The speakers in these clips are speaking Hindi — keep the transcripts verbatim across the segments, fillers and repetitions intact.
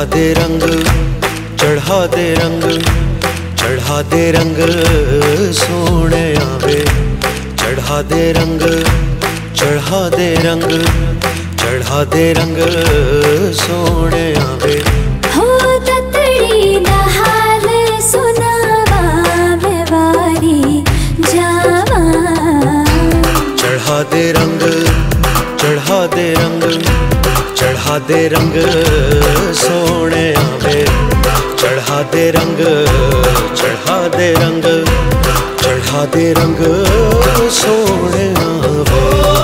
दे रंग चढ़ा दे रंग चढ़ा दे रंग सोने आवे चढ़ा दे रंग चढ़ा दे रंग चढ़ा दे रंग सोने आवे हो ततड़ी दा हाल सुनावा मैं वारी जावा चढ़ा दे रंग चढ़ा दे रंग चढ़ा दे रंग सोने आवे चढ़ा दे रंग चढ़ा दे रंग चढ़ा दे रंग सोने आवे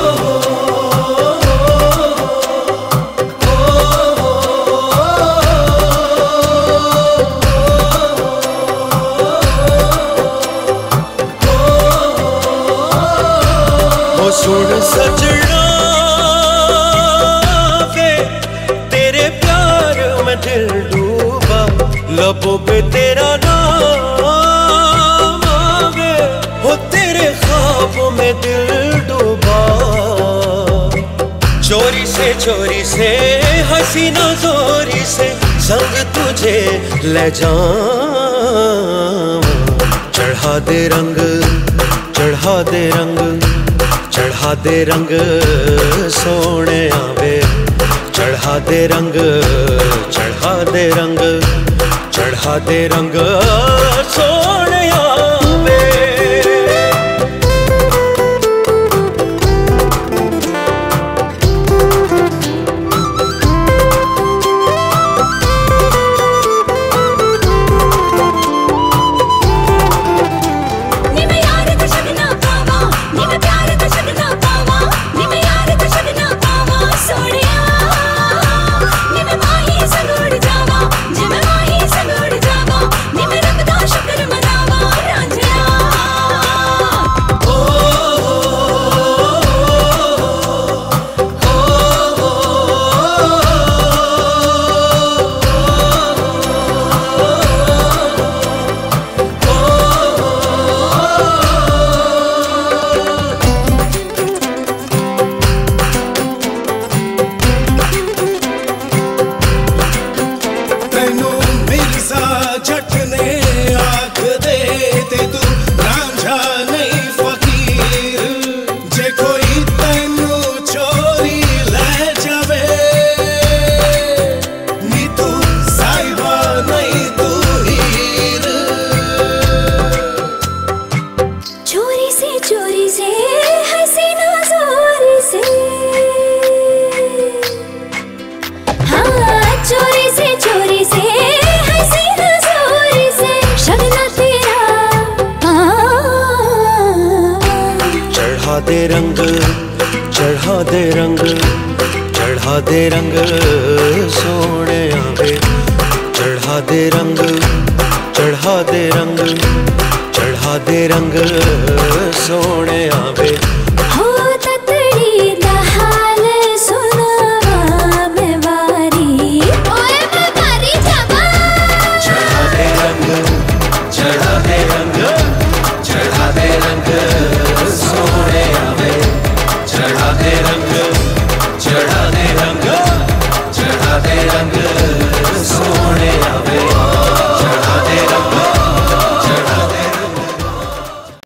ओ सुन सजना वे तेरे प्यार में दिल डूबा लबों पे तेरा नाम आवे हो तेरे ख्वाबों में दिल डूबा चोरी से चोरी से हसीना जोरी से संग तुझे ले जाऊं चढ़ा दे रंग चढ़ा दे रंग चढ़ा दे रंग सोने आवे चढ़ा दे रंग चढ़ा दे रंग चढ़ा दे रंग सोने आवे चोरी से हसीना जोरी से हाँ चोरी से चोरी से हसीना जोरी से शगना तेरा चढ़ा दे रंग चढ़ा दे रंग चढ़ा दे रंग सोने आवे चढ़ा दे रंग चढ़ा दे रंग चढ़ा दे रंग सोने आवे।